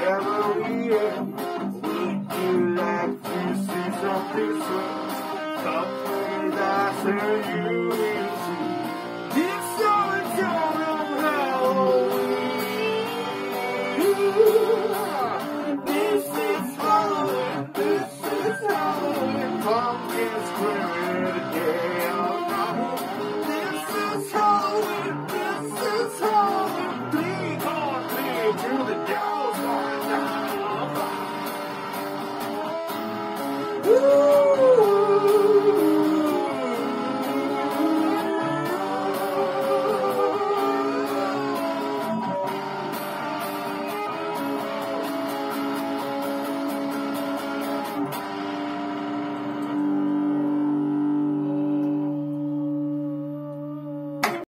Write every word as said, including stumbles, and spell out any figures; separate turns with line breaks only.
Halloween. Would you like to see something soon? Come with us and you.